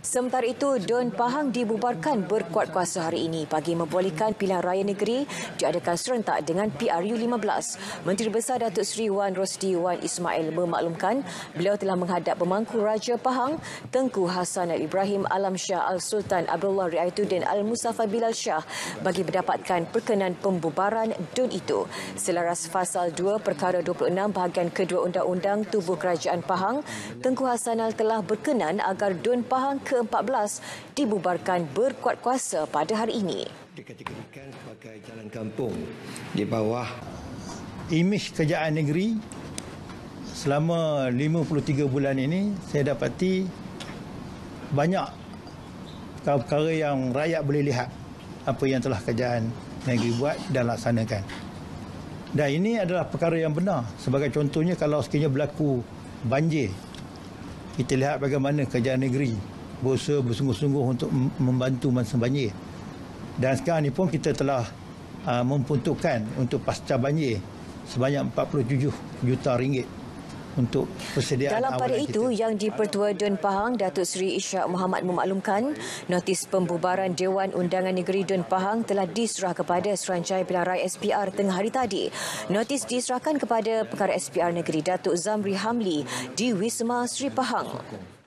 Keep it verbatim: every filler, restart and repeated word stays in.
Sementara itu, Dun Pahang dibubarkan berkuat kuasa hari ini bagi membolehkan pilihan raya negeri diadakan serentak dengan P R U lima belas. Menteri Besar Datuk Seri Wan Rosdi Wan Ismail memaklumkan beliau telah menghadap pemangku Raja Pahang Tengku Hassan Al-Ibrahim Alam Shah Al-Sultan Abdullah Riayatuddin Al-Mustafa Bilal Shah bagi mendapatkan perkenan pembubaran Dun itu. Selaras Fasal dua Perkara dua puluh enam bahagian kedua Undang-Undang Tubuh Kerajaan Pahang, Tengku Hassanal telah berkenan agar Dun Pahang ke empat belas dibubarkan berkuat kuasa pada hari ini. Dikategorikan sebagai jalan kampung di bawah imej kerajaan negeri selama lima puluh tiga bulan ini. Saya dapati banyak perkara yang rakyat boleh lihat apa yang telah kerajaan negeri buat dan laksanakan. Dan ini adalah perkara yang benar. Sebagai contohnya, kalau sekiranya berlaku banjir, kita lihat bagaimana kerajaan negeri berusaha bersungguh-sungguh untuk membantu masa banjir. Dan sekarang ni pun kita telah uh, memperuntukkan untuk pasca banjir sebanyak empat puluh tujuh juta ringgit untuk persediaan dalam pada awalan itu, kita. Yang di-Pertua Dun Pahang, Datuk Seri Ishak Muhammad memaklumkan notis pembubaran Dewan Undangan Negeri Dun Pahang telah diserah kepada Serancaia Pilihan Raya S P R tengah hari tadi. Notis diserahkan kepada Pengarah S P R Negeri Datuk Zamri Hamli di Wisma Seri Pahang.